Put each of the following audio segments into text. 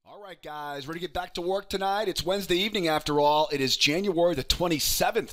All right, guys, ready to get back to work tonight? It's Wednesday evening after all. It is January the 27th,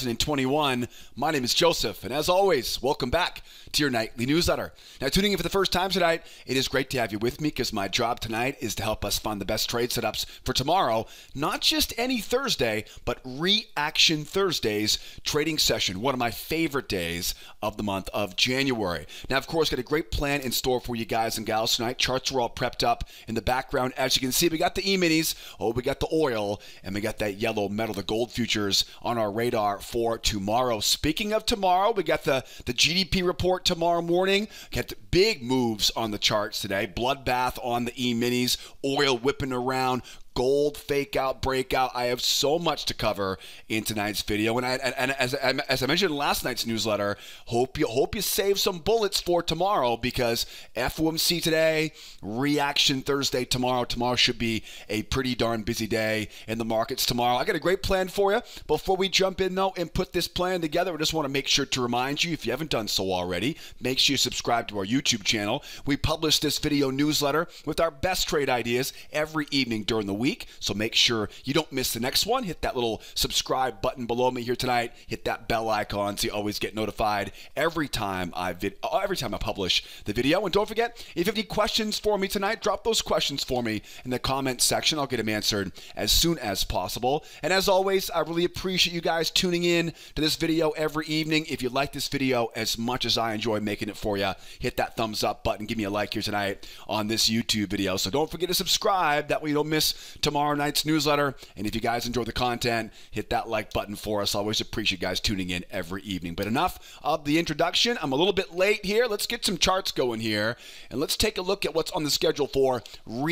2021. My name is Joseph, and as always, welcome back to your nightly newsletter. Now, tuning in for the first time tonight, it is great to have you with me because my job tonight is to help us find the best trade setups for tomorrow. Not just any Thursday, but Reaction Thursdays trading session, one of my favorite days of the month of January. Now, of course, got a great plan in store for you guys and gals tonight. Charts are all prepped up in the background. As you can see, we got the E-minis, we got the oil, and we got that yellow metal, the gold futures on our radar for tomorrow. Speaking of tomorrow, we got the GDP report tomorrow morning. Got the big moves on the charts today. Bloodbath on the E-minis, oil whipping around, gold fake out, breakout. I have so much to cover in tonight's video, and as I mentioned in last night's newsletter, hope you save some bullets for tomorrow because FOMC today, Reaction Thursday tomorrow. Tomorrow should be a pretty darn busy day in the markets tomorrow. I got a great plan for you. Before we jump in though and put this plan together, I just want to make sure to remind you, if you haven't done so already, make sure you subscribe to our YouTube channel. We publish this video newsletter with our best trade ideas every evening during the week, so make sure you don't miss the next one. Hit that little subscribe button below me here tonight. Hit that bell icon so you always get notified every time I publish the video. And don't forget, if you have any questions for me tonight, drop those questions for me in the comments section. I'll get them answered as soon as possible. And as always, I really appreciate you guys tuning in to this video every evening. If you like this video as much as I enjoy making it for you, hit that thumbs up button. Give me a like here tonight on this YouTube video. So don't forget to subscribe. That way you don't miss tomorrow night's newsletter. And if you guys enjoy the content, hit that like button for us. I always appreciate you guys tuning in every evening. But enough of the introduction. I'm a little bit late here. Let's get some charts going here. And let's take a look at what's on the schedule for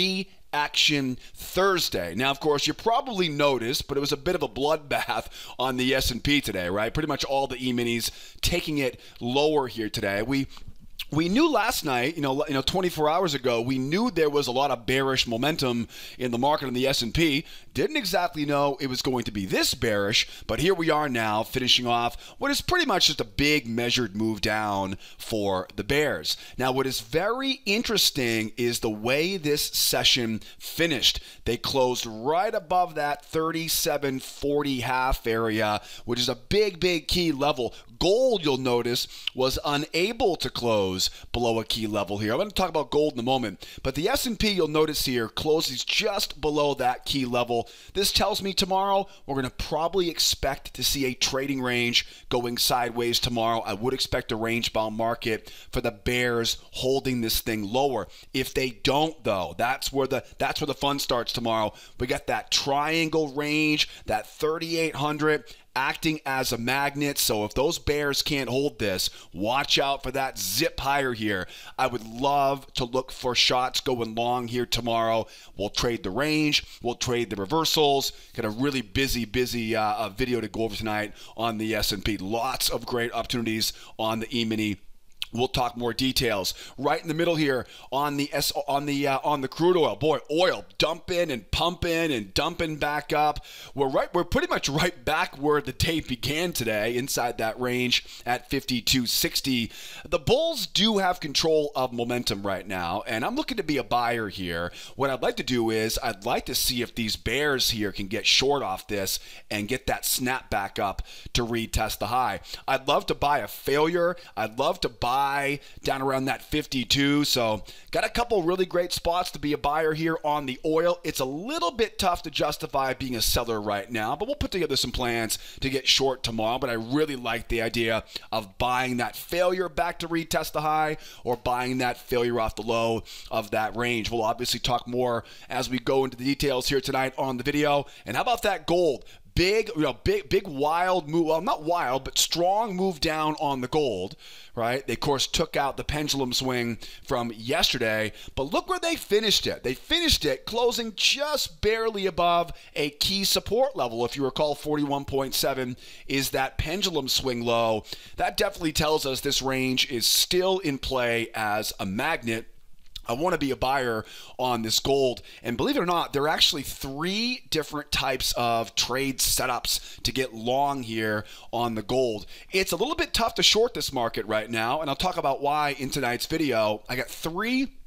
Reaction Thursday. Now, of course, you probably noticed, but it was a bit of a bloodbath on the S&P today, right? Pretty much all the E-minis taking it lower here today. We knew last night, 24 hours ago, we knew there was a lot of bearish momentum in the market on the S&P. Didn't exactly know it was going to be this bearish, but here we are now finishing off what is pretty much just a big measured move down for the bears. Now, what is very interesting is the way this session finished. They closed right above that 37.40 half area, which is a big key level. Gold, you'll notice, was unable to close below a key level here. I'm going to talk about gold in a moment, but the S&P, you'll notice here, closes just below that key level. This tells me tomorrow we're going to probably expect to see a trading range going sideways tomorrow. I would expect a range-bound market for the bears holding this thing lower. If they don't, though, that's where the fun starts tomorrow. We got that triangle range, that 3,800. Acting as a magnet. So if those bears can't hold this, watch out for that zip higher here. I would love to look for shots going long here tomorrow. We'll trade the range. We'll trade the reversals. Got a really busy video to go over tonight on the S&P. Lots of great opportunities on the E-mini. We'll talk more details. Right in the middle here on the crude oil. Boy, oil dumping and pumping and dumping back up. We're pretty much right back where the day began today, inside that range at 52.60. The bulls do have control of momentum right now, and I'm looking to be a buyer here. What I'd like to do is I'd like to see if these bears here can get short off this and get that snap back up to retest the high. I'd love to buy a failure. I'd love to buy down around that 52. So got a couple really great spots to be a buyer here on the oil. It's a little bit tough to justify being a seller right now, but we'll put together some plans to get short tomorrow. But I really like the idea of buying that failure back to retest the high or buying that failure off the low of that range. We'll obviously talk more as we go into the details here tonight on the video. And how about that gold? Big wild move. Well, not wild, but strong move down on the gold, right? They, of course, took out the pendulum swing from yesterday, but look where they finished it. They finished it closing just barely above a key support level. If you recall, 41.7 is that pendulum swing low. That definitely tells us this range is still in play as a magnet. I want to be a buyer on this gold. And believe it or not, there are actually 3 different types of trade setups to get long here on the gold. It's a little bit tough to short this market right now, and I'll talk about why in tonight's video. I got 3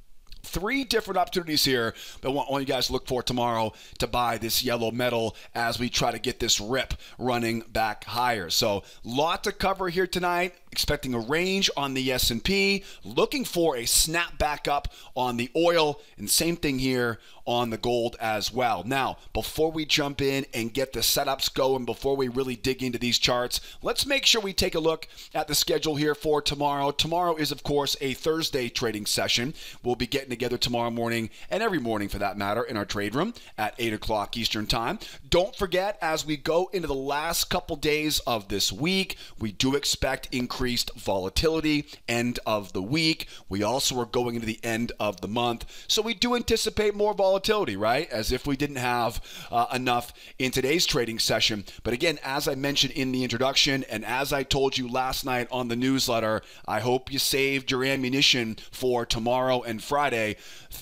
3 different opportunities here that I want you guys to look for tomorrow to buy this yellow metal as we try to get this rip running back higher. So, lot to cover here tonight. Expecting a range on the S&P, looking for a snap back up on the oil, and same thing here on the gold as well. Now, before we jump in and get the setups going, before we really dig into these charts, let's make sure we take a look at the schedule here for tomorrow. Tomorrow is, of course, a Thursday trading session. We'll be getting together tomorrow morning, and every morning for that matter, in our trade room at 8 o'clock Eastern Time. Don't forget, as we go into the last couple days of this week, we do expect increased volatility end of the week. We also are going into the end of the month, so we do anticipate more volatility, right? As if we didn't have enough in today's trading session. But again, as I mentioned in the introduction, and as I told you last night on the newsletter, I hope you saved your ammunition for tomorrow and Friday.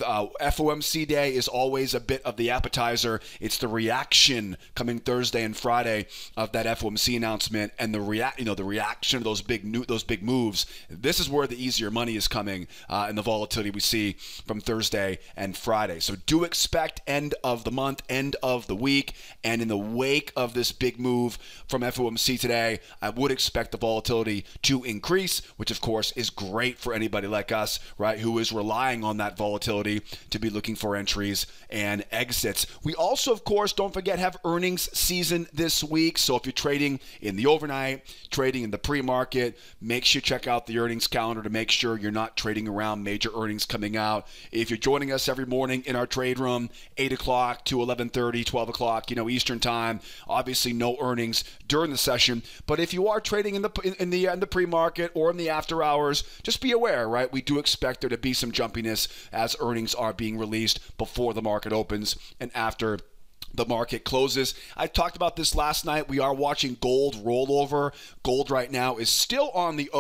FOMC day is always a bit of the appetizer. It's the reaction coming Thursday and Friday of that FOMC announcement, and the reaction of those big moves. This is where the easier money is coming, and the volatility we see from Thursday and Friday. So do expect end of the month, end of the week, and in the wake of this big move from FOMC today, I would expect the volatility to increase, which of course is great for anybody like us, right, who is relying on that volatility to be looking for entries and exits. We also, of course, don't forget, have earnings season this week. So if you're trading in the overnight, trading in the pre-market, make sure you check out the earnings calendar to make sure you're not trading around major earnings coming out. If you're joining us every morning in our trade room, 8 o'clock to 11:30, 12 o'clock, Eastern time, obviously no earnings during the session. But if you are trading in the pre-market or in the after hours, just be aware, right? We do expect there to be some jumpiness as earnings are being released before the market opens and after the market closes. I talked about this last night. We are watching gold rollover. Gold right now is still on the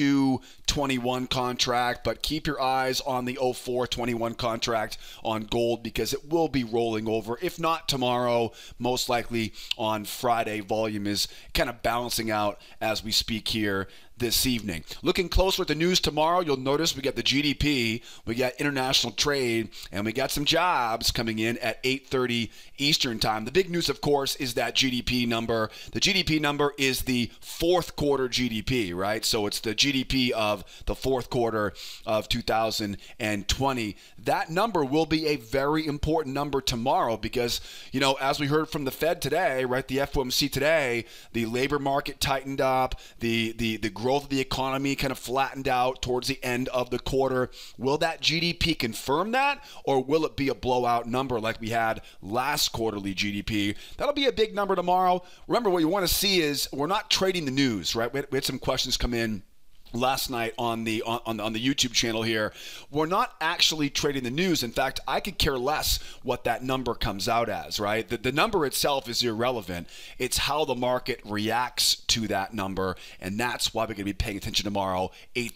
0221 contract, but keep your eyes on the 0421 contract on gold because it will be rolling over. If not tomorrow, most likely on Friday. Volume is kind of balancing out as we speak here this evening. Looking closer at the news tomorrow, you'll notice we got the GDP, we got international trade, and we got some jobs coming in at 8:30 Eastern time. The big news, of course, is that GDP number. The GDP number is the fourth quarter GDP, right? So it's the GDP of the fourth quarter of 2020. That number will be a very important number tomorrow because, as we heard from the Fed today, right, the FOMC today, the labor market tightened up, the growth of the economy kind of flattened out towards the end of the quarter. Will that GDP confirm that, or will it be a blowout number like we had last quarterly GDP? That'll be a big number tomorrow. Remember, what you want to see is we're not trading the news, right? We had some questions come in last night on the YouTube channel here. We're not actually trading the news. In fact, I could care less what that number comes out as, right? The number itself is irrelevant. It's how the market reacts to that number, and that's why we're going to be paying attention tomorrow,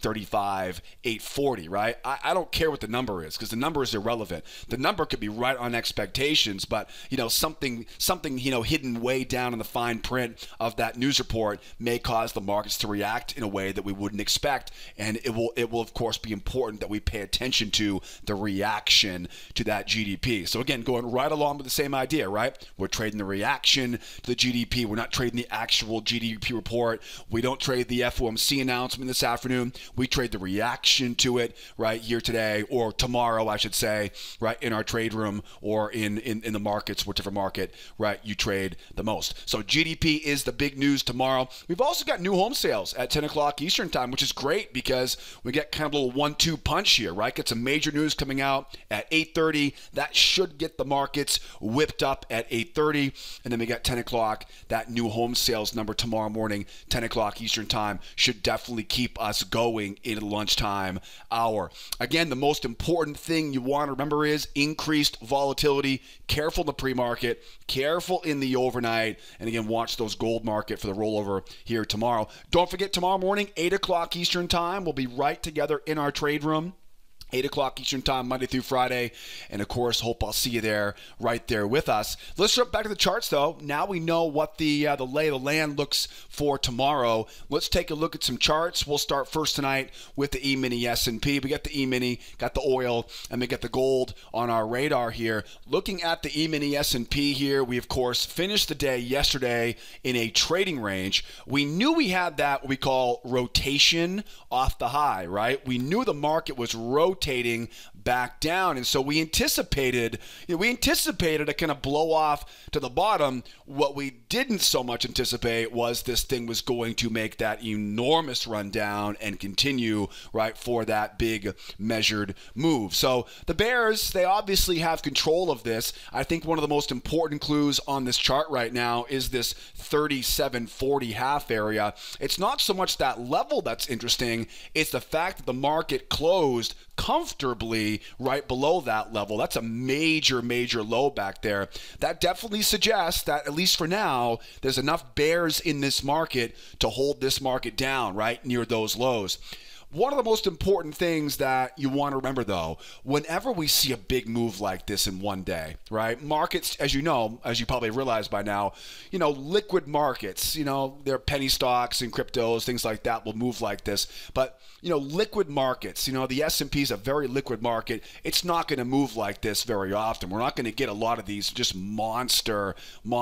8:35, 8:40, right? I don't care what the number is because the number is irrelevant. The number could be right on expectations, but something hidden way down in the fine print of that news report may cause the markets to react in a way that we wouldn't expect, and it will of course be important that we pay attention to the reaction to that GDP. So again, going right along with the same idea, right? We're trading the reaction to the GDP. We're not trading the actual GDP report. We don't trade the FOMC announcement this afternoon. We trade the reaction to it right here today, or tomorrow, I should say, right, in our trade room or in the markets, whichever market, right, you trade the most. So GDP is the big news tomorrow. We've also got new home sales at 10 o'clock Eastern time, which is great because we get kind of a little 1-2 punch here, right? Get some major news coming out at 8:30. That should get the markets whipped up at 8:30. And then we got 10 o'clock. That new home sales number tomorrow morning, 10 o'clock Eastern time, should definitely keep us going into the lunchtime hour. Again, the most important thing you want to remember is increased volatility. Careful in the pre-market, careful in the overnight, and again, watch those gold market for the rollover here tomorrow. Don't forget, tomorrow morning, 8 o'clock Eastern time, we'll be right together in our trade room. 8 o'clock Eastern Time, Monday through Friday. And, of course, hope I'll see you there, right there with us. Let's jump back to the charts, though. Now we know what the lay of the land looks for tomorrow. Let's take a look at some charts. We'll start first tonight with the E-mini S&P. We got the E-mini, got the oil, and we got the gold on our radar here. Looking at the E-mini S&P here, we, of course, finished the day yesterday in a trading range. We knew we had that what we call rotation off the high, right? We knew the market was rotating back down, and so we anticipated a kind of blow off to the bottom. What we didn't so much anticipate was this thing was going to make that enormous run down and continue right for that big measured move. So the bears, they obviously have control of this. I think one of the most important clues on this chart right now is this 3740 half area. It's not so much that level that's interesting, it's the fact that the market closed comfortably right below that level. That's a major low back there. That definitely suggests that, at least for now, there's enough bears in this market to hold this market down right near those lows. One of the most important things that you want to remember, though, whenever we see a big move like this in one day, right? Markets, as you know, as you probably realize by now, liquid markets, they're penny stocks and cryptos, things like that will move like this. But, liquid markets, the S&P is a very liquid market. It's not going to move like this very often. We're not going to get a lot of these just monster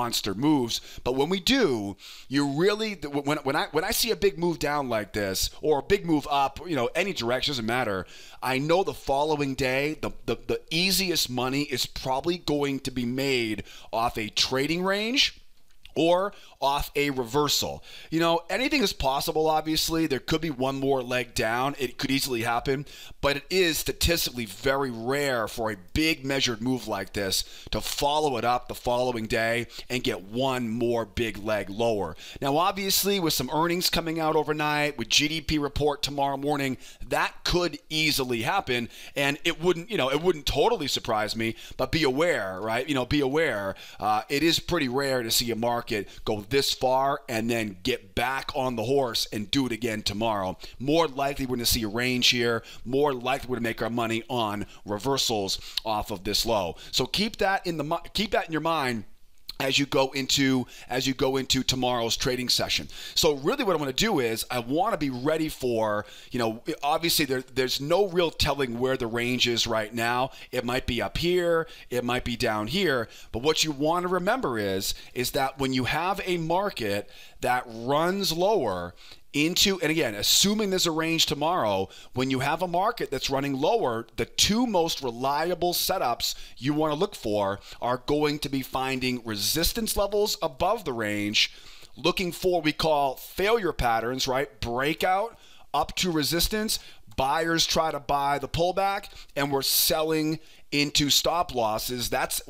moves. But when we do, you really, when I see a big move down like this, or a big move up, any direction, doesn't matter. I know the following day, the easiest money is probably going to be made off a trading range or off a reversal. Anything is possible, obviously. There could be one more leg down. It could easily happen, but it is statistically very rare for a big measured move like this to follow it up the following day and get one more big leg lower. Now, obviously, with some earnings coming out overnight, with GDP report tomorrow morning, that could easily happen, and it wouldn't totally surprise me, but be aware, right? Be aware. It is pretty rare to see a market go this far and then get back on the horse and do it again tomorrow. More likely we're going to see a range here. More likely we're going to make our money on reversals off of this low. So keep that in your mind as you go into tomorrow's trading session. So really what I want to do is I want to be ready for, obviously there's no real telling where the range is right now. It might be up here, it might be down here, but what you want to remember is that when you have a market that runs lower into, and again, assuming there's a range tomorrow, when you have a market that's running lower, the two most reliable setups you want to look for are going to be finding resistance levels above the range, looking for we call failure patterns, right? Breakout up to resistance, buyers try to buy the pullback, and we're selling into stop losses. That's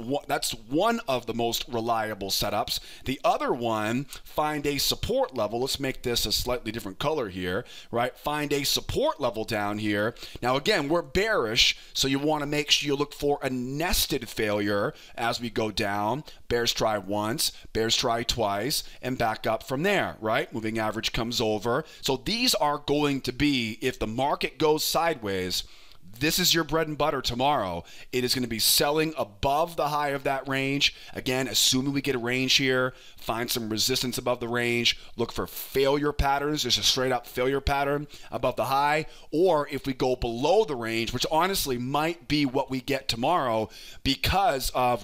one of the most reliable setups. The other one, find a support level. Let's make this a slightly different color here, right? Find a support level down here. Now, again, we're bearish, so you want to make sure you look for a nested failure as we go down. Bears try once, bears try twice, and back up from there, right? Moving average comes over. So these are going to be, if the market goes sideways, this is your bread and butter tomorrow. It is going to be selling above the high of that range. Again, assuming we get a range here, find some resistance above the range, look for failure patterns. There's a straight up failure pattern above the high. Or if we go below the range, which honestly might be what we get tomorrow because of,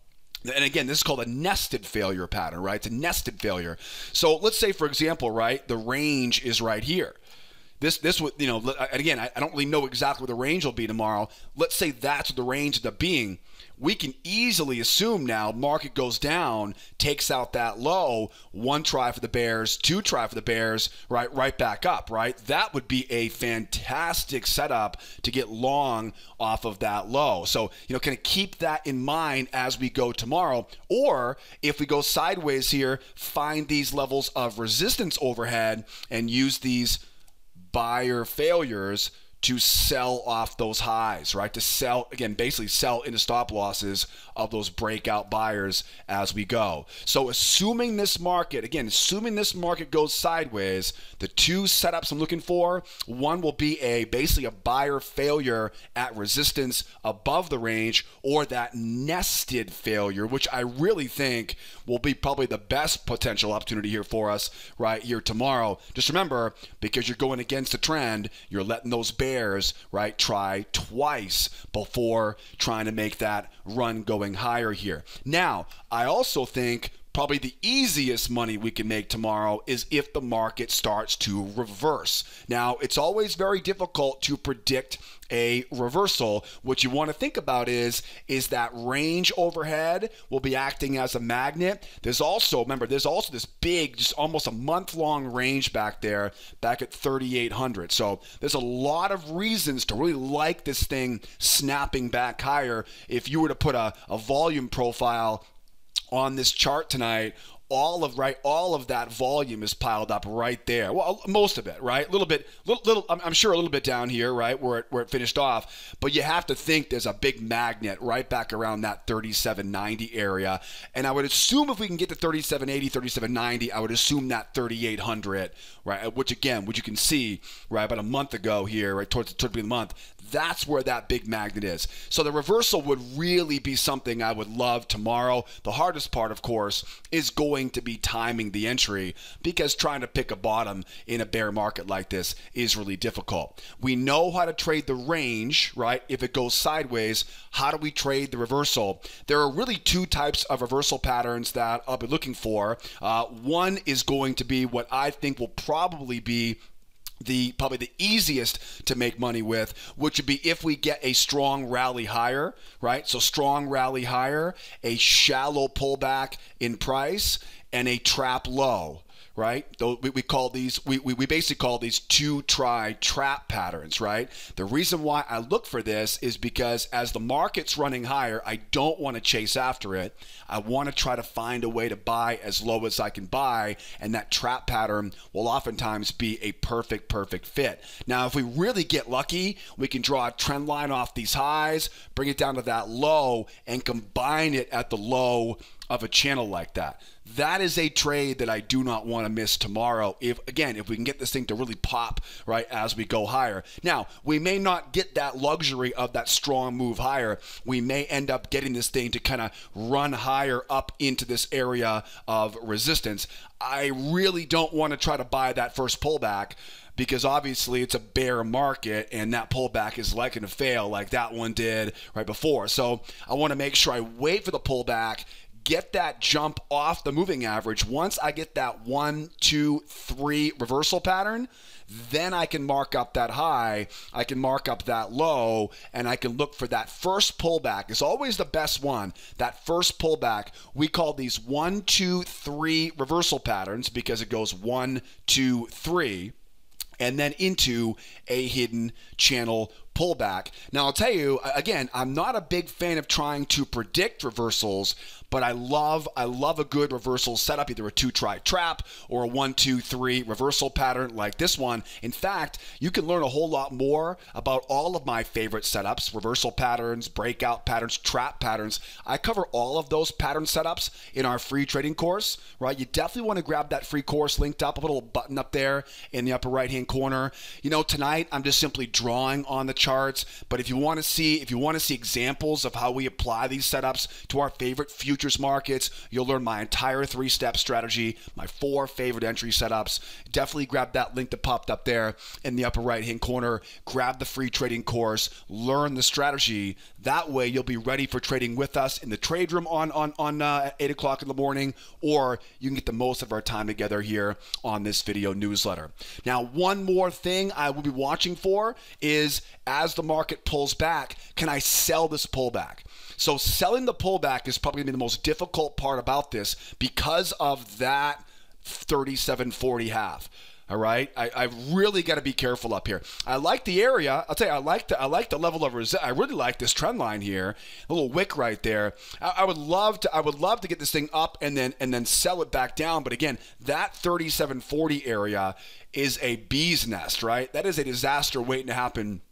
and again, this is called a nested failure pattern, right? It's a nested failure. So let's say, for example, right, the range is right here. This would, again, I don't really know exactly what the range will be tomorrow. Let's say that's what the range ends up being. We can easily assume now market goes down, takes out that low, one try for the bears, two try for the bears, right back up, right? That would be a fantastic setup to get long off of that low. So, kind of keep that in mind as we go tomorrow. Or if we go sideways here, find these levels of resistance overhead and use these buyer failures to sell off those highs, right? To sell, again, basically sell into stop losses of those breakout buyers as we go. So assuming this market, again, assuming this market goes sideways, the two setups I'm looking for, one will be basically a buyer failure at resistance above the range, or that nested failure, which I really think will be probably the best potential opportunity here for us right here tomorrow. Just remember, because you're going against the trend, you're letting those bears, right, try twice before trying to make that run going higher here. Now, I also think probably the easiest money we can make tomorrow is if the market starts to reverse. Now, it's always very difficult to predict a reversal. What you want to think about is that range overhead will be acting as a magnet. There's also, remember, there's also this big, just almost a month-long range back there, back at 3,800. So there's a lot of reasons to really like this thing snapping back higher. If you were to put a volume profile on this chart tonight, all of that volume is piled up right there. Well, most of it, right? A little bit, I'm sure a little bit down here, right, where it finished off. But you have to think there's a big magnet right back around that 3790 area. And I would assume if we can get to 3780, 3790, I would assume that 3800, right? Which you can see, right, about a month ago here, right, towards the end of the month. That's where that big magnet is. So the reversal would really be something I would love tomorrow. The hardest part, of course, is going to be timing the entry, because trying to pick a bottom in a bear market like this is really difficult. We know how to trade the range, right? If it goes sideways, how do we trade the reversal? There are really two types of reversal patterns that I'll be looking for. One is going to be what I think will probably be probably the easiest to make money with, which would be if we get a strong rally higher, right? So strong rally higher, a shallow pullback in price, and a trap low, right? We call these, we basically call these two-try trap patterns, right? The reason why I look for this is because as the market's running higher, I don't want to chase after it. I want to try to find a way to buy as low as I can buy, and that trap pattern will oftentimes be a perfect fit. Now, if we really get lucky, we can draw a trend line off these highs, bring it down to that low, and combine it at the low of a channel like that. That is a trade that I do not want to miss tomorrow. If we can get this thing to really pop, right, as we go higher. Now, we may not get that luxury of that strong move higher. We may end up getting this thing to kind of run higher up into this area of resistance. I really don't want to try to buy that first pullback, because obviously it's a bear market and that pullback is likely to fail like that one did right before. So I want to make sure I wait for the pullback, get that jump off the moving average. Once I get that 1, 2, 3 reversal pattern, then I can mark up that high, I can mark up that low, and I can look for that first pullback. It's always the best one. That first pullback, we call these 1, 2, 3 reversal patterns because it goes 1, 2, 3, and then into a hidden channel pullback. Now, I'll tell you, again, I'm not a big fan of trying to predict reversals, but I love a good reversal setup, either a two-try trap or a 1, 2, 3 reversal pattern like this one. In fact, you can learn a whole lot more about all of my favorite setups, reversal patterns, breakout patterns, trap patterns. I cover all of those pattern setups in our free trading course, right? You definitely want to grab that free course linked up, a little button up there in the upper right-hand corner. You know, tonight I'm just simply drawing on the charts, but if you want to see examples of how we apply these setups to our favorite futures markets, you'll learn my entire 3-step strategy, my 4 favorite entry setups. Definitely grab that link that popped up there in the upper right-hand corner. Grab the free trading course, learn the strategy. That way you'll be ready for trading with us in the trade room on 8 o'clock in the morning, or you can get the most of our time together here on this video newsletter. Now, one more thing I will be watching for is, as the market pulls back, can I sell this pullback? So selling the pullback is probably going to be the most difficult part about this because of that 37.40 half. All right, I've really got to be careful up here. I like the area. I'll tell you, I like the level of resistance. I really like this trend line here, a little wick right there. I would love to get this thing up and then sell it back down. But again, that 37.40 area is a bee's nest, right? That is a disaster waiting to happen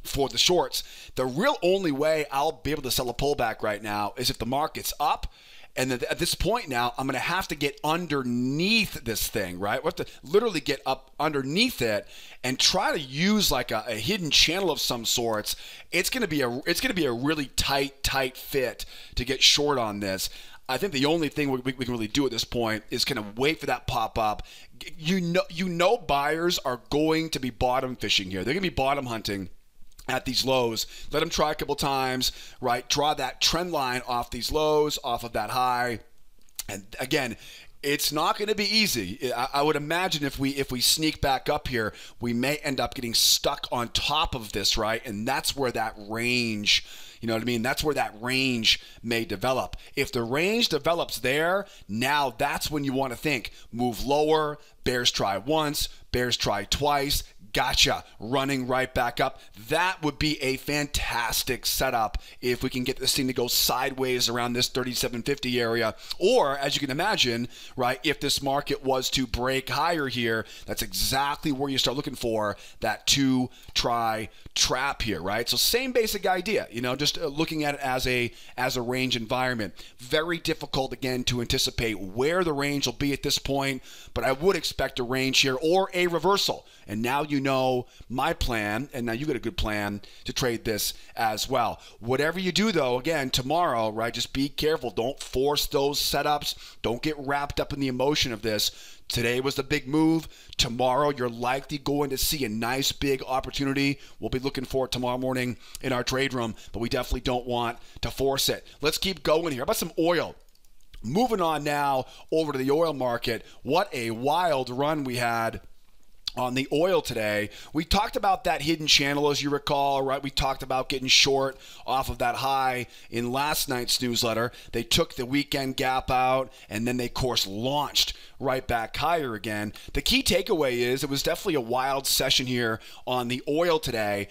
for the shorts. The real only way I'll be able to sell a pullback right now is if the market's up. And then at this point now, I'm going to have to get underneath this thing, right? We have to literally get up underneath it and try to use like a hidden channel of some sorts. It's going to be a really tight fit to get short on this. I think the only thing we can really do at this point is kind of wait for that pop up. You know, buyers are going to be bottom fishing here. They're going to be bottom hunting at these lows. Let them try a couple times, right? Draw that trend line off these lows, off of that high. And again, it's not going to be easy. I would imagine if we sneak back up here, we may end up getting stuck on top of this, right? And that's where that range, you know what I mean? That's where that range may develop. If the range develops there, now that's when you want to think, move lower, bears try once, bears try twice, gotcha, running right back up. That would be a fantastic setup if we can get this thing to go sideways around this 3750 area. Or, as you can imagine, right, if this market was to break higher here, that's exactly where you start looking for that two-try trap here, right? So same basic idea, you know, just looking at it as a range environment. Very difficult, again, to anticipate where the range will be at this point, but I would expect a range here or a reversal. And now you know my plan, and now you got a good plan to trade this as well. Whatever you do, though, again, tomorrow, right, just be careful. Don't force those setups. Don't get wrapped up in the emotion of this. Today was the big move. Tomorrow, you're likely going to see a nice big opportunity. We'll be looking for it tomorrow morning in our trade room, but we definitely don't want to force it. Let's keep going here. How about some oil? Moving on now over to the oil market. What a wild run we had on the oil today. We talked about that hidden channel, as you recall, right? We talked about getting short off of that high in last night's newsletter. They took the weekend gap out, and then they, of course, launched right back higher again. The key takeaway is it was definitely a wild session here on the oil today.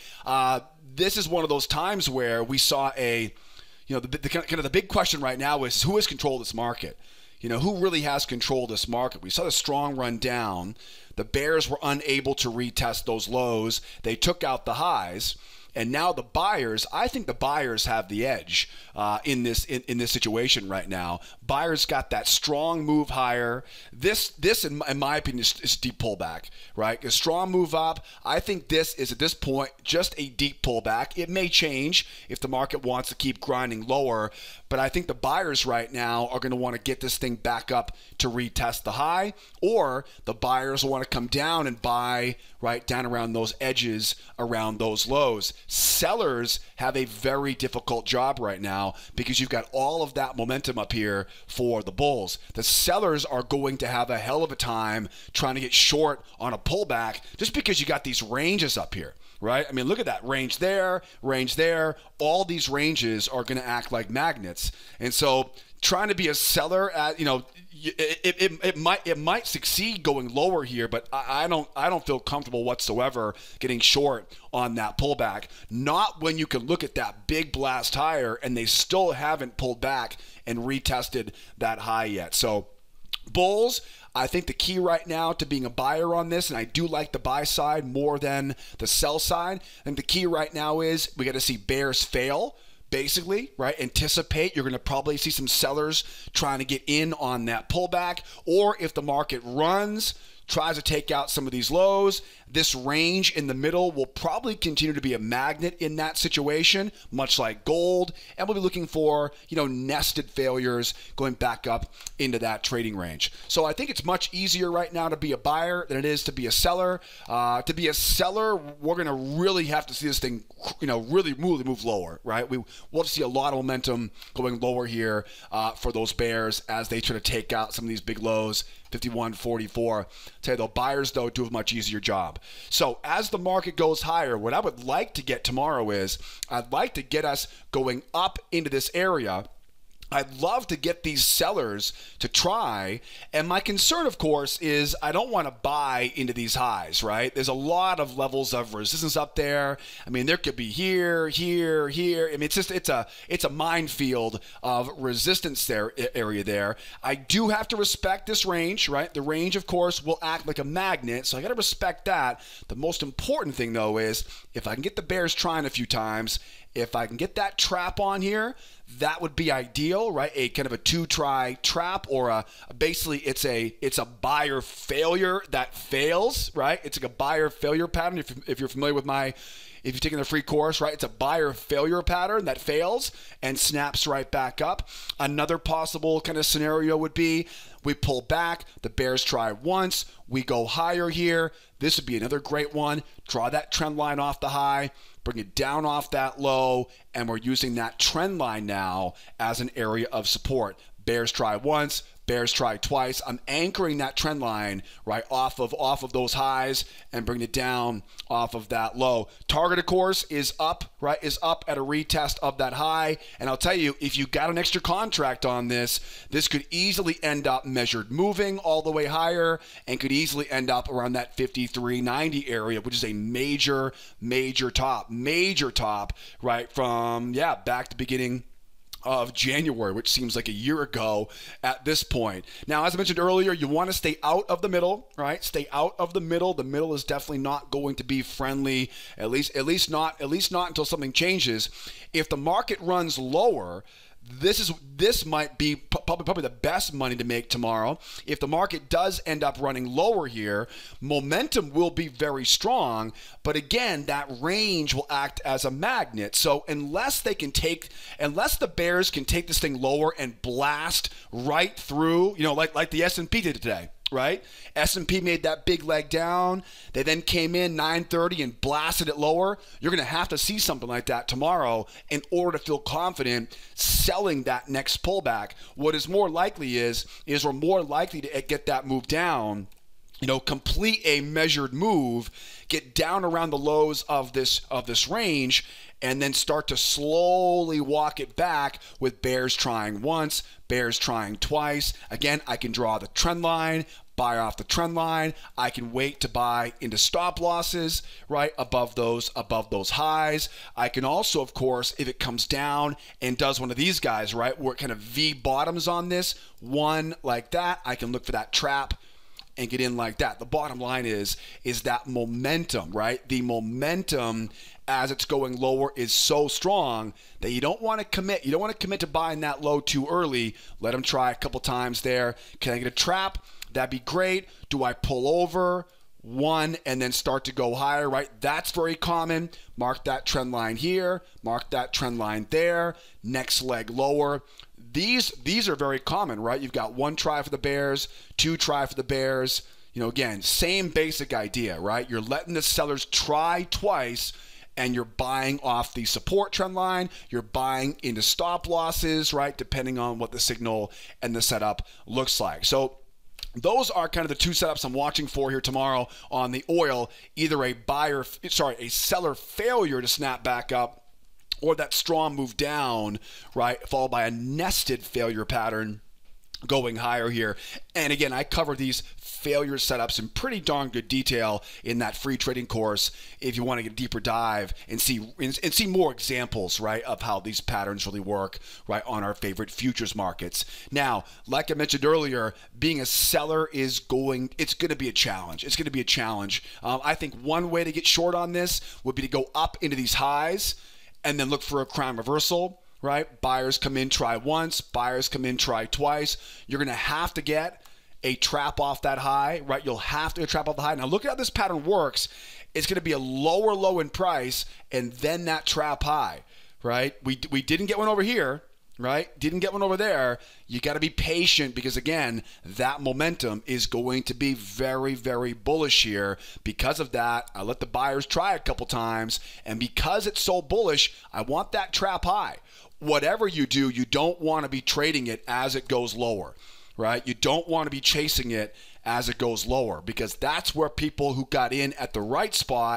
This is one of those times where we saw the kind of the big question right now is who has control of this market? You know, who really has control of this market? We saw the strong run down. The bears were unable to retest those lows. They took out the highs. And now the buyers, I think the buyers have the edge in this situation right now. Buyers got that strong move higher. This in my opinion, is a deep pullback, right? A strong move up. I think this is, at this point, just a deep pullback. It may change if the market wants to keep grinding lower, but I think the buyers right now are going to want to get this thing back up to retest the high, or the buyers will want to come down and buy right down around those edges, around those lows. Sellers have a very difficult job right now because you've got all of that momentum up here for the bulls. The sellers are going to have a hell of a time trying to get short on a pullback just because you got these ranges up here, right? I mean, look at that range there, range there. All these ranges are going to act like magnets. And so trying to be a seller at, you know, it might succeed going lower here, but I don't feel comfortable whatsoever getting short on that pullback. Not when you can look at that big blast higher and they still haven't pulled back and retested that high yet. So bulls, I think the key right now to being a buyer on this, and I do like the buy side more than the sell side, I think the key right now is we got to see bears fail. Basically, right, anticipate you're going to probably see some sellers trying to get in on that pullback, or if the market runs, tries to take out some of these lows, this range in the middle will probably continue to be a magnet in that situation, much like gold, and we'll be looking for, you know, nested failures going back up into that trading range. So I think it's much easier right now to be a buyer than it is to be a seller. To be a seller, we're going to really have to see this thing, you know, really move lower, right? We'll see a lot of momentum going lower here for those bears as they try to take out some of these big lows. 51.44. Tell you though, buyers though do a much easier job. So as the market goes higher, what I would like to get tomorrow is I'd like to get us going up into this area I'd love to get these sellers to try. And my concern, of course, is I don't want to buy into these highs, right? There's a lot of levels of resistance up there. I mean, there could be here, here, here. I mean, it's a minefield of resistance area there. I do have to respect this range, right? The range, of course, will act like a magnet, so I got to respect that. The most important thing, though, is if I can get the bears trying a few times, if I can get that trap on here, that would be ideal, right? A kind of a 2-try trap, or basically it's a buyer failure that fails, right? It's like a buyer failure pattern. If you're familiar with if you've taken the free course, right, it's a buyer failure pattern that fails and snaps right back up. Another possible kind of scenario would be we pull back, the bears try once, we go higher here. This would be another great one. Draw that trend line off the high, bring it down off that low, and we're using that trend line now as an area of support. Bears try once, bears try twice. I'm anchoring that trend line right off of those highs and bringing it down off of that low. Target, of course, is up, right? Is up at a retest of that high. And I'll tell you, if you got an extra contract on this, this could easily end up measured moving all the way higher and could easily end up around that 53.90 area, which is a major top, right? From, back to beginning of January, which seems like a year ago at this point. Now, as I mentioned earlier, you want to stay out of the middle, right? Stay out of the middle. The middle is definitely not going to be friendly, at least not until something changes. If the market runs lower, this might be probably the best money to make tomorrow. If the market does end up running lower here, momentum will be very strong, but again, that range will act as a magnet. So unless the bears can take this thing lower and blast right through, like the S&P did today, right? S&P made that big leg down. They then came in 930 and blasted it lower. You're going to have to see something like that tomorrow in order to feel confident selling that next pullback. What is more likely is we're more likely to get that move down, complete a measured move, get down around the lows of this range, and then start to slowly walk it back with bears trying once, bears trying twice. Again, I can draw the trend line, buy off the trend line. I can wait to buy into stop losses, right, above those highs. I can also, of course, if it comes down and does one of these guys, right, where it kind of V bottoms on this, one like that, I can look for that trap and get in like that. The bottom line is that momentum, right? The momentum as it's going lower is so strong that you don't want to commit. You don't want to commit to buying that low too early. Let them try a couple times there. Can I get a trap? That'd be great. Do I pull over one and then start to go higher, right? That's very common. Mark that trend line here. Mark that trend line there. Next leg lower. These are very common, right? You've got one try for the bears, two try for the bears. Again, same basic idea, right? You're letting the sellers try twice and you're buying off the support trend line. You're buying into stop losses, right? Depending on what the signal and the setup looks like. So those are kind of the two setups I'm watching for here tomorrow on the oil. Either a seller failure to snap back up, or that strong move down, right, followed by a nested failure pattern going higher here. And again, I cover these failure setups in pretty darn good detail in that free trading course if you want to get a deeper dive and see more examples, right, of how these patterns really work, right, on our favorite futures markets. Now, like I mentioned earlier, being a seller it's going to be a challenge. It's going to be a challenge. I think one way to get short on this would be to go up into these highs and then look for a crown reversal, right? Buyers come in, try once. Buyers come in, try twice. You're going to have to get a trap off that high, right? You'll have to get a trap off the high. Now, look at how this pattern works. It's going to be a lower low in price and then that trap high, right? We didn't get one over here, right? Didn't get one over there. You got to be patient because, again, that momentum is going to be very, very bullish here. Because of that, I let the buyers try a couple times, and because it's so bullish, I want that trap high. Whatever you do, you don't want to be trading it as it goes lower, right? You don't want to be chasing it as it goes lower because that's where people who got in at the right spot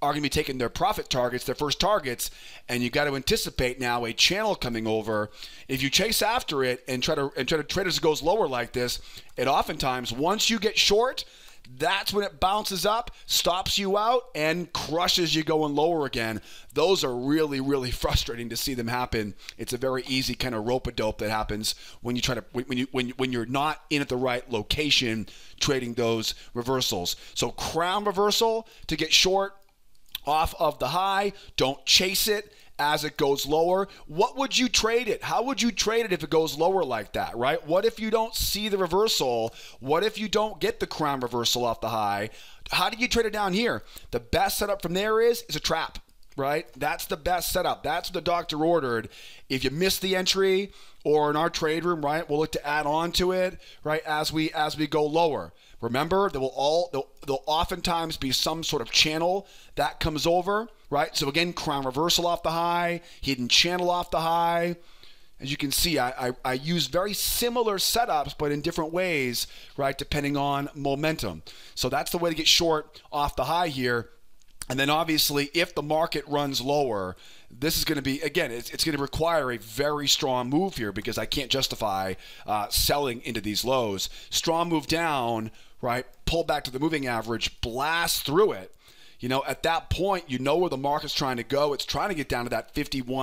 are going to be taking their profit targets, their first targets, and you got to anticipate now a channel coming over. If you chase after it and try to trade as it goes lower like this, it oftentimes, once you get short, that's when it bounces up, stops you out, and crushes you going lower again. Those are really, really frustrating to see them happen. It's a very easy kind of rope-a-dope that happens when you try to when you're not in at the right location trading those reversals. So crown reversal to get short off of the high. Don't chase it as it goes lower. What would you trade it? How would you trade it if it goes lower like that, right? What if you don't see the reversal? What if you don't get the crown reversal off the high? How do you trade it down here? The best setup from there is a trap, right? That's the best setup. That's what the doctor ordered. If you miss the entry, or in our trade room, right, we'll look to add on to it, right, as we go lower. Remember, there'll oftentimes be some sort of channel that comes over, right? So again, crown reversal off the high, hidden channel off the high. As you can see, I use very similar setups, but in different ways, right, depending on momentum. So that's the way to get short off the high here. And then obviously, if the market runs lower, this is going to be, again, it's going to require a very strong move here because I can't justify selling into these lows. Strong move down, right, pull back to the moving average, blast through it. You know, at that point, you know where the market's trying to go. It's trying to get down to that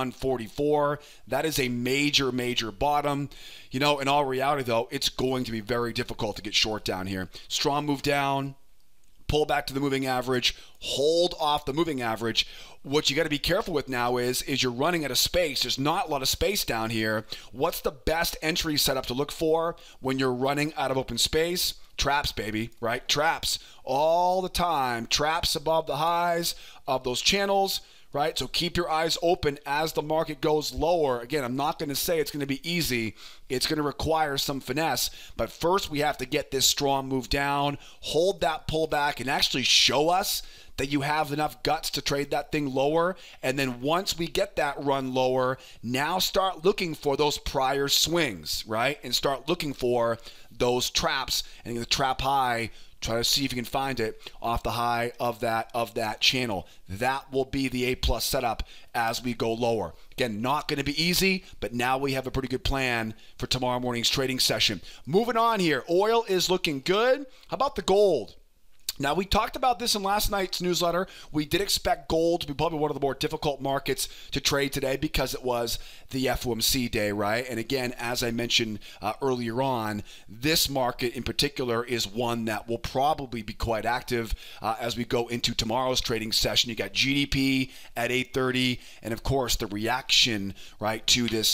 51.44. That is a major, major bottom. You know, in all reality, though, it's going to be very difficult to get short down here. Strong move down, pull back to the moving average, hold off the moving average. What you got to be careful with now is you're running out of space. There's not a lot of space down here. What's the best entry setup to look for when you're running out of open space? Traps, baby, right? Traps all the time. Traps above the highs of those channels, right? So keep your eyes open as the market goes lower. Again, I'm not going to say it's going to be easy. It's going to require some finesse. But first, we have to get this strong move down, hold that pullback, and actually show us that you have enough guts to trade that thing lower. And then once we get that run lower, now start looking for those prior swings, right? And start looking for those traps, and the trap high, try to see if you can find it off the high of that channel. That will be the A+ setup as we go lower. Again, not going to be easy, but now we have a pretty good plan for tomorrow morning's trading session. Moving on here, oil is looking good. How about the gold? Now, we talked about this in last night's newsletter. We did expect gold to be probably one of the more difficult markets to trade today because it was the FOMC day, right? And again, as I mentioned earlier on, this market in particular is one that will probably be quite active as we go into tomorrow's trading session. You got GDP at 8:30, and of course the reaction, right, to this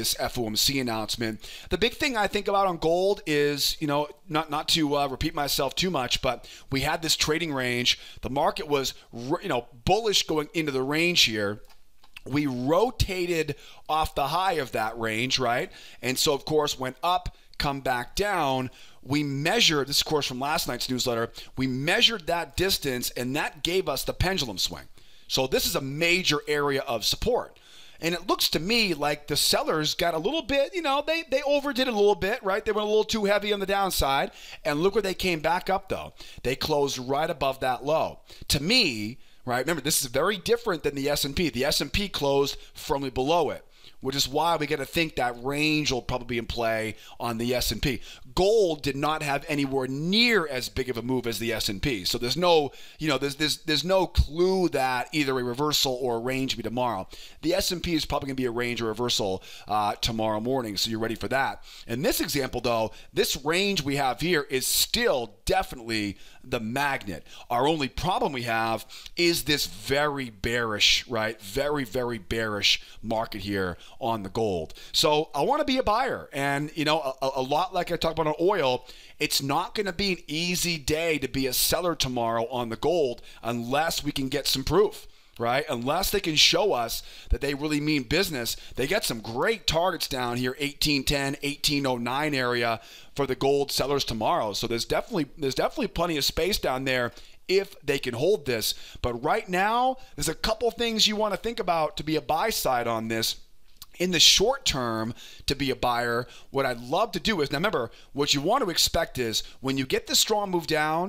FOMC announcement. The big thing I think about on gold is, you know, not to repeat myself too much, but we had this trading range. The market was, you know, bullish going into the range here. We rotated off the high of that range, right? And so, of course, went up, come back down. We measured, this, of course, from last night's newsletter, we measured that distance, and that gave us the pendulum swing. So this is a major area of support. And it looks to me like the sellers got a little bit, you know, they overdid it a little bit, right? They went a little too heavy on the downside. And look where they came back up, though. They closed right above that low. To me, right, remember, this is very different than the S&P. The S&P closed firmly below it, which is why we got to think that range will probably be in play on the S&P. Gold did not have anywhere near as big of a move as the S&P. So there's no, you know, there's no clue that either a reversal or a range will be tomorrow. The S&P is probably going to be a range or reversal tomorrow morning, so you're ready for that. In this example, though, this range we have here is still definitely the magnet. Our only problem we have is this very bearish, right? Very, very bearish market here on the gold. So I want to be a buyer. And, you know, a lot like I talked about on oil, it's not going to be an easy day to be a seller tomorrow on the gold unless we can get some proof, right? Unless they can show us that they really mean business. They got some great targets down here, 1810, 1809 area for the gold sellers tomorrow. So there's definitely plenty of space down there if they can hold this. But right now, there's a couple things you want to think about to be a buy side on this. In the short term, to be a buyer, what I'd love to do is, now remember, what you want to expect is when you get the strong move down,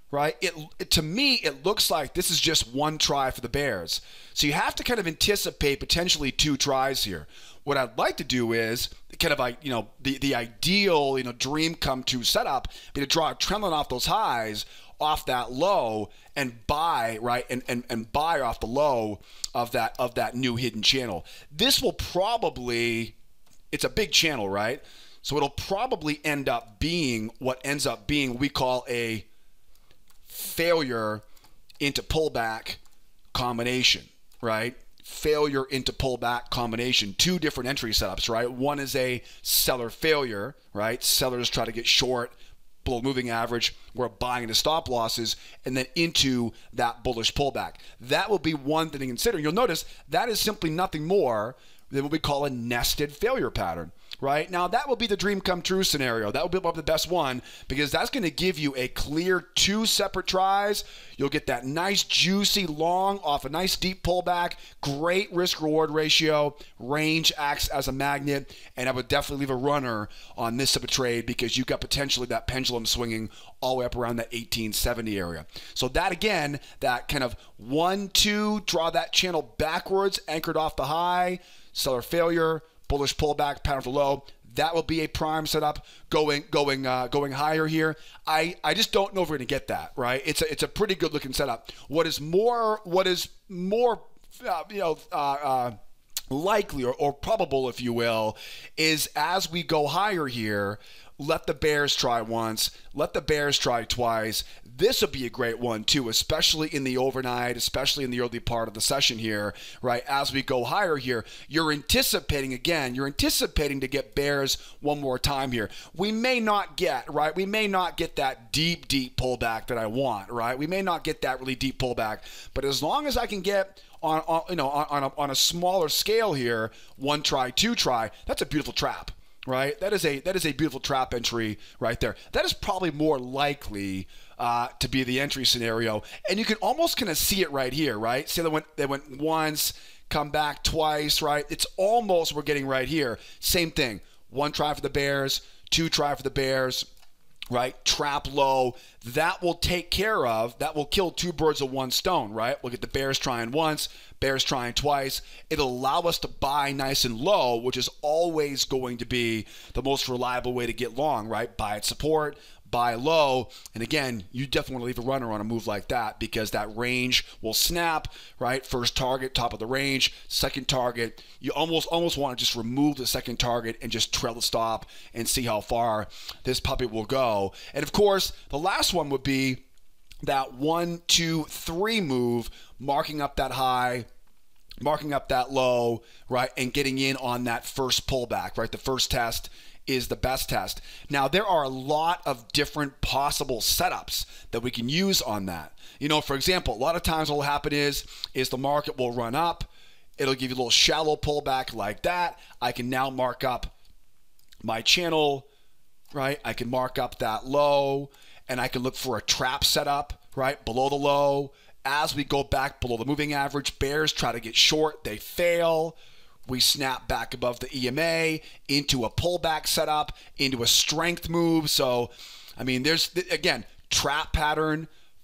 right? To me, it looks like this is just one try for the Bears. So you have to kind of anticipate potentially 2 tries here. What I'd like to do is kind of, the ideal, dream come true setup be to draw a trend line off those highs, off that low, and buy, right? And buy off the low of that new hidden channel. This will probably, it's a big channel, right? So it'll probably end up being what we call a failure into pullback combination, right? Failure into pullback combination. 2 different entry setups, right? One is a seller failure, right? Sellers try to get short below moving average. We're buying into stop losses, and then into that bullish pullback. That will be one thing to consider. You'll notice that is simply nothing more than what we call a nested failure pattern. Right? Now, that will be the dream come true scenario. That will be the best one, because that's going to give you a clear 2 separate tries. You'll get that nice, juicy, long off a nice deep pullback, great risk-reward ratio. Range acts as a magnet, and I would definitely leave a runner on this type of trade, because you've got potentially that pendulum swinging all the way up around that 1870 area. So that, again, that kind of 1-2, draw that channel backwards, anchored off the high, seller failure, bullish pullback, pattern for low. That will be a prime setup going higher here. I just don't know if we're going to get that, right? It's a pretty good looking setup. What is more likely or probable, if you will, is as we go higher here, let the Bears try once, let the Bears try twice. This would be a great one too, especially in the overnight, especially in the early part of the session here, right? As we go higher here, you're anticipating to get Bears one more time here. We may not get, right? We may not get that deep pullback that I want, right? We may not get that really deep pullback, but as long as I can get on a smaller scale here, 1 try, 2 try, that's a beautiful trap. Right, that is a beautiful trap entry right there. That is probably more likely to be the entry scenario, and you can almost kind of see it right here, right? See, they went once, come back twice, right? It's almost we're getting right here. Same thing. 1 try for the Bears, 2 try for the Bears. Right, trap low, that will take care of, that will kill 2 birds with 1 stone, right? We'll get the Bears trying once, Bears trying twice. It'll allow us to buy nice and low, which is always going to be the most reliable way to get long, right? Buy at support, buy low, and again, you definitely want to leave a runner on a move like that, because that range will snap, right? First target, top of the range. Second target, you almost want to just remove the second target and just trail the stop and see how far this puppy will go. And of course, the last one would be that 1, 2, 3 move, marking up that high, marking up that low, right, and getting in on that first pullback, right? The first test is the best test. Now, there are a lot of different possible setups that we can use on that. For example, a lot of times what will happen is the market will run up. It'll give you a little shallow pullback like that. I can now mark up my channel, right? I can mark up that low, and I can look for a trap setup, right, below the low. As we go back below the moving average, Bears try to get short. They fail. We snap back above the EMA into a pullback setup, into a strength move. So, I mean, there's, again, trap pattern,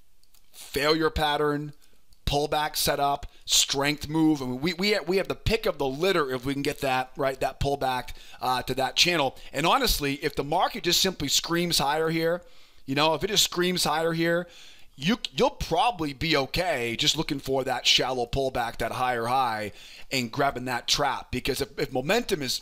failure pattern, pullback setup, strength move. I mean, we have the pick of the litter if we can get that, right, that pullback to that channel. And honestly, if the market just simply screams higher here, if it just screams higher here, you'll probably be okay just looking for that shallow pullback, that higher high, and grabbing that trap. Because if momentum is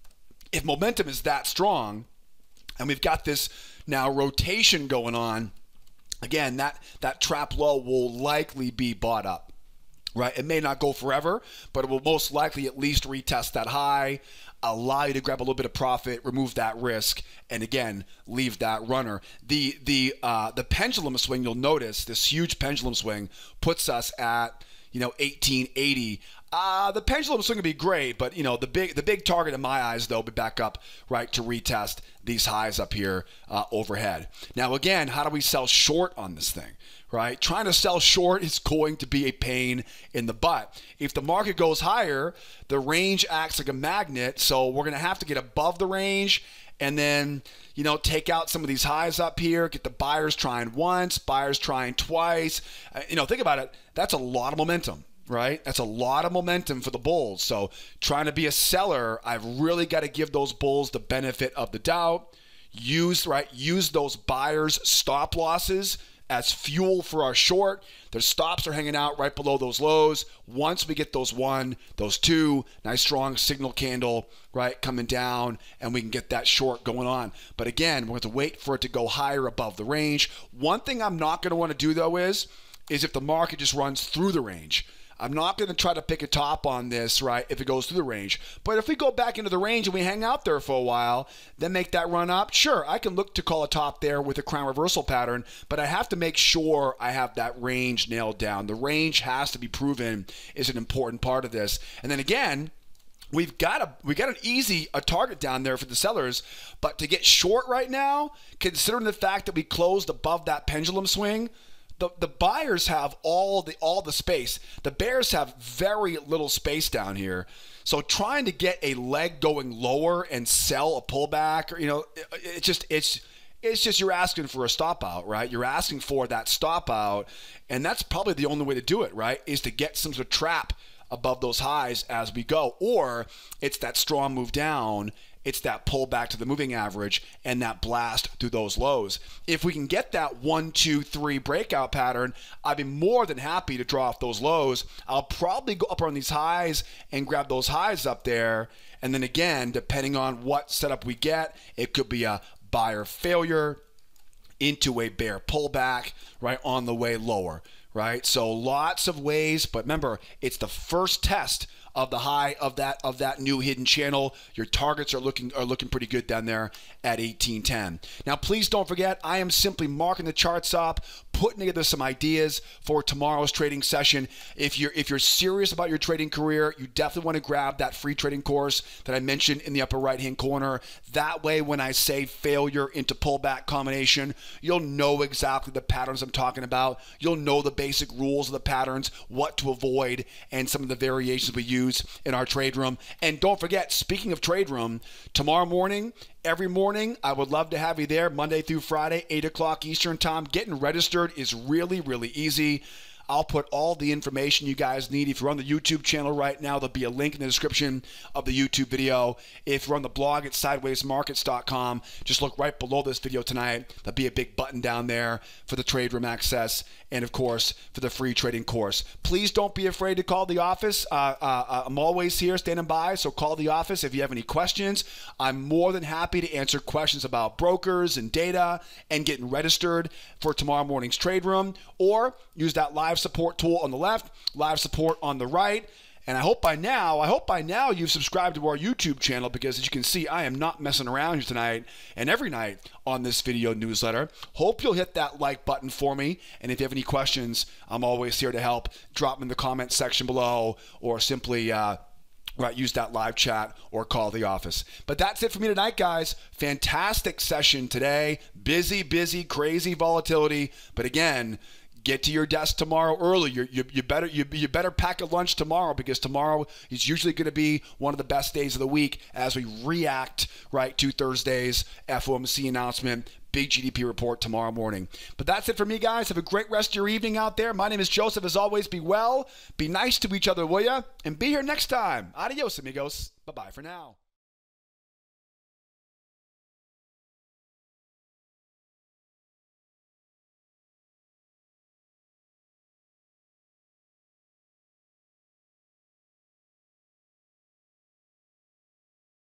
that strong, and we've got this now rotation going on, again, that trap low will likely be bought up. Right? It may not go forever, but it will most likely at least retest that high, allow you to grab a little bit of profit, remove that risk, and again, leave that runner. The pendulum swing, you'll notice, this huge pendulum swing puts us at 1880. The pendulum swing would be great, but the big target in my eyes though, be back up, right, to retest these highs up here overhead. Now again, how do we sell short on this thing? Right? Trying to sell short is going to be a pain in the butt. If the market goes higher, the range acts like a magnet, so we're going to have to get above the range, and then take out some of these highs up here, get the buyers trying once, buyers trying twice. Think about it. That's a lot of momentum, right? That's a lot of momentum for the bulls. So trying to be a seller, I've really got to give those bulls the benefit of the doubt. Use those buyers' stop losses as fuel for our short. Their stops are hanging out right below those lows. Once we get those 1, those 2, nice strong signal candle, right, coming down, and we can get that short going on. But again, we're going to wait for it to go higher above the range. One thing I'm not going to want to do, though, is if the market just runs through the range. I'm not going to try to pick a top on this, right, if it goes through the range. But if we go back into the range and we hang out there for a while, then make that run up, sure, I can look to call a top there with a crown reversal pattern, but I have to make sure I have that range nailed down. The range has to be proven is an important part of this. And then again, we got an easy target down there for the sellers, but to get short right now, considering the fact that we closed above that pendulum swing, the buyers have all the space. The bears have very little space down here. So trying to get a leg going lower and sell a pullback, it's just you're asking for a stop out, right? You're asking for that stop out, and that's probably the only way to do it, right? Is to get some sort of trap above those highs as we go, or it's that strong move down. It's that pull back to the moving average and that blast through those lows. If we can get that 1, 2, 3 breakout pattern, I'd be more than happy to draw off those lows. I'll probably go up on these highs and grab those highs up there. And then again, depending on what setup we get, it could be a buyer failure into a bear pullback, right, on the way lower, right? So lots of ways, but remember, it's the first test of the high of that new hidden channel. Your targets are looking pretty good down there at 1810. Now, please don't forget, I am simply marking the charts up, putting together some ideas for tomorrow's trading session. If you're serious about your trading career, you definitely want to grab that free trading course that I mentioned in the upper right-hand corner. That way, when I say failure into pullback combination, you'll know exactly the patterns I'm talking about. You'll know the basic rules of the patterns, what to avoid, and some of the variations we use in our trade room. And don't forget, speaking of trade room, tomorrow morning, every morning, I would love to have you there, Monday through Friday, 8 o'clock Eastern time. Getting registered is really, really easy. I'll put all the information you guys need. If you're on the YouTube channel right now, there'll be a link in the description of the YouTube video. If you're on the blog at sidewaysmarkets.com, just look right below this video tonight. There'll be a big button down there for the trade room access and, of course, for the free trading course. Please don't be afraid to call the office. I'm always here standing by, so call the office if you have any questions. I'm more than happy to answer questions about brokers and data and getting registered for tomorrow morning's trade room, or use that live support tool on the left, live support on the right. And I hope by now you've subscribed to our YouTube channel, because as you can see, I am not messing around here tonight and every night on this video newsletter. Hope you'll hit that like button for me. And if you have any questions, I'm always here to help. Drop them in the comments section below, or simply use that live chat or call the office. But that's it for me tonight, guys. Fantastic session today. Busy, crazy volatility. But again, get to your desk tomorrow early. You better pack a lunch tomorrow, because tomorrow is usually going to be one of the best days of the week as we react to Thursday's FOMC announcement. Big GDP report tomorrow morning. But that's it for me, guys. Have a great rest of your evening out there. My name is Joseph. As always, be well, be nice to each other, will ya? And be here next time. Adios, amigos. Bye-bye for now.